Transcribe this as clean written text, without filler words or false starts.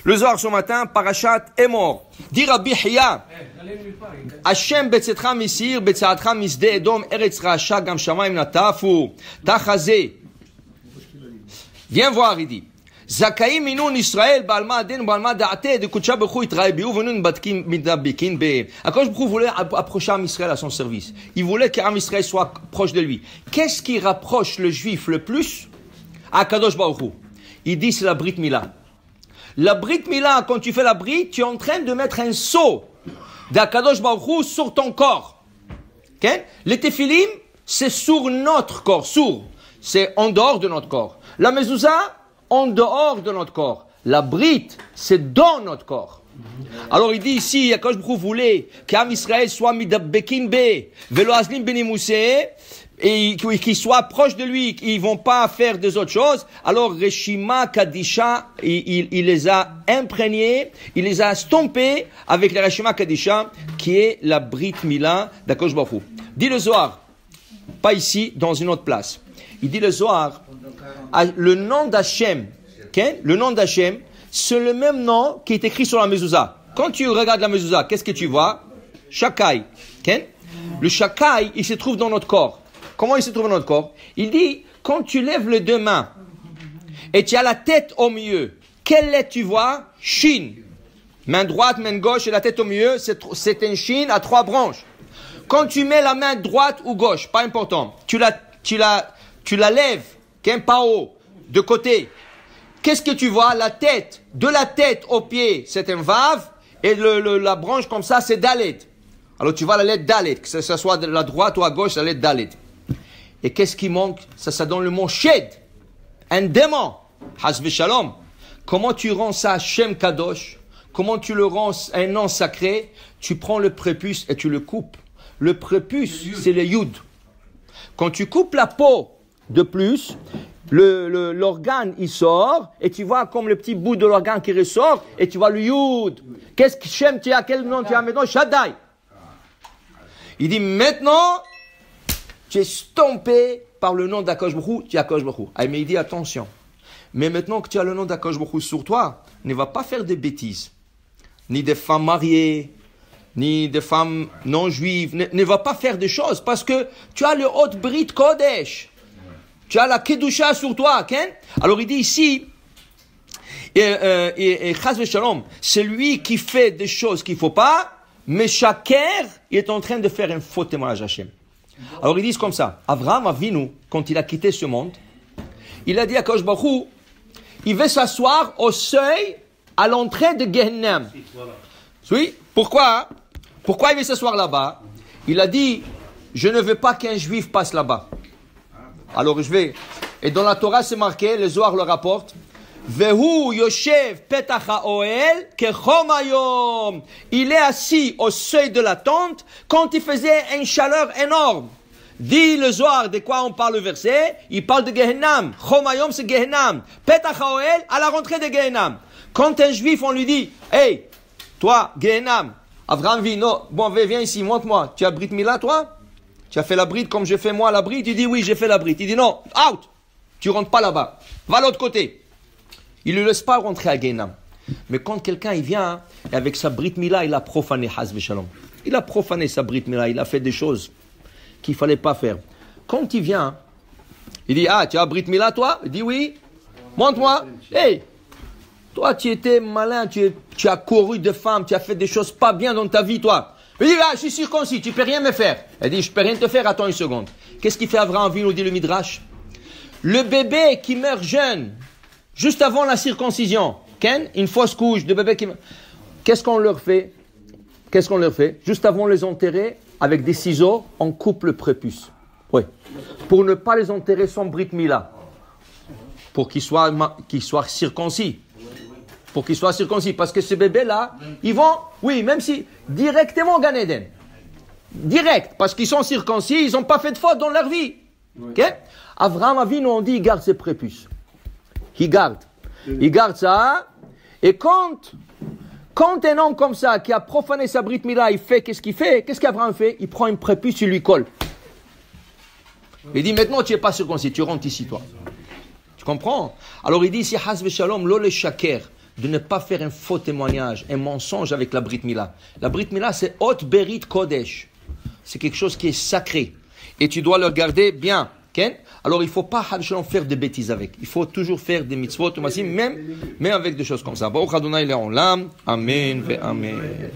Le Zohar ce matin, Parashat Emor. Dit Rabbi Hiya, Hashem betzetra misir, betzeatra misde edom, eretz raasha, gam shamayim natafu, tachaze. Viens voir, il dit. Zakaim minun Israël, balma aden, balma da'ate, de kutsha bechou itrae biou, venun batkin midabikin be. Akadosh Baruch Hu voulait approcher Am Israël à son service. Il voulait qu'Am Israël soit proche de lui. Qu'est-ce qui rapproche le juif le plus à Akadosh Baruch Hu? Il dit c'est la Brit Mila. La Brit Mila, quand tu fais la Brit, tu es en train de mettre un sceau d'Akadosh Baruch Hu sur ton corps. Okay? Les Tephilim, c'est sur notre corps, c'est en dehors de notre corps. La Mezouza, en dehors de notre corps. La Brit, c'est dans notre corps. Alors il dit ici, Akadosh Baruch Hu voulait qu'Am Israël soit midabekin be, velo azlim benimoussé, et qu'ils soient proches de lui, qu'ils vont pas faire des autres choses. Alors Reshima Kadisha, il les a imprégnés, il les a stompés avec la Reshima Kadisha, qui est la Brit Mila d'Akadosh Baruch Hu. Dit le Zohar, pas ici, dans une autre place. Il dit le Zohar, le nom d'Hachem, okay? Le nom d'Hachem, c'est le même nom qui est écrit sur la mezouza. Quand tu regardes la mezouza, qu'est-ce que tu vois? Shakai. Okay? Le Shakai, il se trouve dans notre corps. Comment il se trouve dans notre corps? Il dit, quand tu lèves les deux mains et tu as la tête au milieu, quelle lettre tu vois? Shin. Main droite, main gauche et la tête au milieu, c'est un shin à 3 branches. Quand tu mets la main droite ou gauche, pas important, tu la lèves, qu'un pas haut, de côté. Qu'est-ce que tu vois? La tête, de la tête au pied, c'est un vav, et la branche comme ça, c'est dalet. Alors tu vois la lettre dalet, que ce soit de la droite ou à gauche, la lettre dalet. Et qu'est-ce qui manque? Ça donne le mot shed, un démon, hasve shalom. Comment tu rends ça Shem Kadosh? Comment tu le rends un nom sacré? Tu prends le prépuce et tu le coupes. Le prépuce, c'est le yud. Quand tu coupes la peau de plus, l'organe il sort et tu vois comme le petit bout de l'organe qui ressort et tu vois le yud. Qu'est-ce que Shem tu as? Quel nom tu as maintenant? Shaddai. Il dit maintenant tu es stompé par le nom d'Akadosh Baruch Hu, tu es Akadosh Baruch Hu. Ah, mais il dit attention. Mais maintenant que tu as le nom d'Akadosh Baruch Hu sur toi, ne va pas faire des bêtises. Ni des femmes mariées, ni des femmes non juives. Ne va pas faire des choses parce que tu as le Hot Brit Kodesh. Tu as la Kedusha sur toi, okay? Alors il dit ici, et Chas v'Shalom, c'est lui qui fait des choses qu'il ne faut pas, mais Shaker, il est en train de faire un faux témoignage à Hachem. Alors ils disent comme ça, Avraham Avinu, quand il a quitté ce monde, il a dit à Akadosh Baruch Hu, il veut s'asseoir au seuil à l'entrée de Gehennem. Oui, pourquoi il veut s'asseoir là-bas? Il a dit, je ne veux pas qu'un juif passe là-bas. Alors je vais. Et dans la Torah c'est marqué, le Zohar le rapporte, Vehu yoshev petach ha'oel kechom hayom. Il est assis au seuil de la tente quand il faisait une chaleur énorme. Dit le Zohar, de quoi on parle le verset? Il parle de Gehenam. Chom hayom c'est Gehenam. Petach ha'oel à la rentrée de Gehenam. Quand un juif on lui dit, hey, toi Gehenam, Avraham vit, non, bon viens ici, montre-moi. Tu as Brit Mila toi? Tu as fait la bride comme j'ai fait moi la bride? Il dit oui, j'ai fait la bride. Il dit non, out. Tu rentres pas là-bas. Va de l'autre côté. Il ne le laisse pas rentrer à Gehenam. Mais quand quelqu'un il vient et avec sa Brit Mila, il a profané Chas v'Shalom. Il a profané sa Brit Mila, il a fait des choses qu'il fallait pas faire. Quand il vient, il dit ah, tu as Brit Mila toi? Il dit oui. Montre-moi. Hey, toi tu étais malin, tu as couru de femmes, tu as fait des choses pas bien dans ta vie toi. Il dit, ah, je suis circoncis, tu peux rien me faire. Elle dit, je peux rien te faire, attends une seconde. Qu'est-ce qu'il fait Avraham Avinu, dit le Midrash? Le bébé qui meurt jeune, juste avant la circoncision, une fausse couche de bébé qui meurt. Qu'est-ce qu'on leur fait? Juste avant de les enterrer, avec des ciseaux, on coupe le prépuce. Oui. Pour ne pas les enterrer sans Brit Mila. Pour qu'ils soient circoncis. Pour qu'ils soient circoncis. Parce que ces bébés-là, ils vont, oui, même si, directement au Gan Eden. Direct. Parce qu'ils sont circoncis, ils n'ont pas fait de faute dans leur vie. Oui. Okay? Avraham Avinu, on dit, il garde ses prépuces. Il garde ça. Et quand un homme comme ça, qui a profané sa Brit Mila, il fait, qu'est-ce qu'il fait? Qu'est-ce qu'Avraham fait? Il prend une prépuce, il lui colle. Il dit, maintenant, tu n'es pas circoncis, tu rentres ici, toi. Tu comprends? Alors, il dit ici, Has v'Shalom, lo le shaker. de ne pas faire un faux témoignage, un mensonge avec la Brit Mila. La Brit Mila, c'est Hot Berit Kodesh. C'est quelque chose qui est sacré. Et tu dois le garder bien. Okay? Alors, il ne faut pas faire des bêtises avec. Il faut toujours faire des mitzvot, même avec des choses comme ça. Baruch Adonai Le'olam. Amen ve Amen.